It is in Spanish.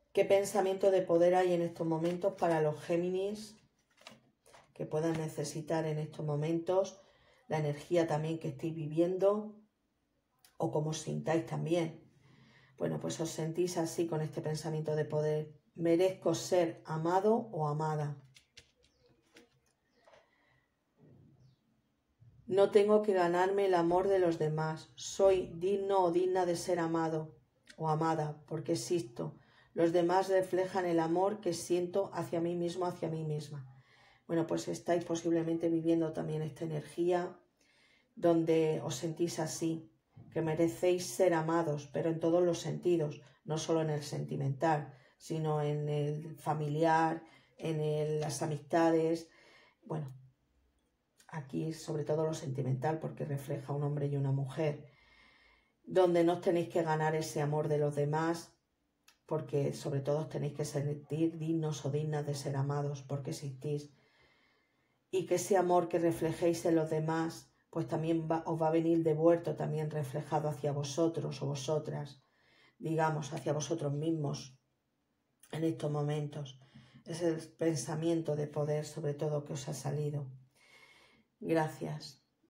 ¿Qué pensamiento de poder hay en estos momentos para los Géminis que puedan necesitar en estos momentos? La energía también que estéis viviendo o como os sintáis también. Bueno, pues os sentís así con este pensamiento de poder. Merezco ser amado o amada. No tengo que ganarme el amor de los demás. Soy digno o digna de ser amado o amada porque existo. Los demás reflejan el amor que siento hacia mí mismo, hacia mí misma. Bueno, pues estáis posiblemente viviendo también esta energía donde os sentís así, que merecéis ser amados, pero en todos los sentidos, no solo en el sentimental, sino en el familiar, en las amistades. Bueno, aquí sobre todo lo sentimental porque refleja un hombre y una mujer, donde no os tenéis que ganar ese amor de los demás, porque sobre todo os tenéis que sentir dignos o dignas de ser amados porque existís. Y que ese amor que reflejéis en los demás pues también os va a venir devuelto, también reflejado hacia vosotros o vosotras, digamos, hacia vosotros mismos en estos momentos. Es el pensamiento de poder sobre todo que os ha salido. Gracias.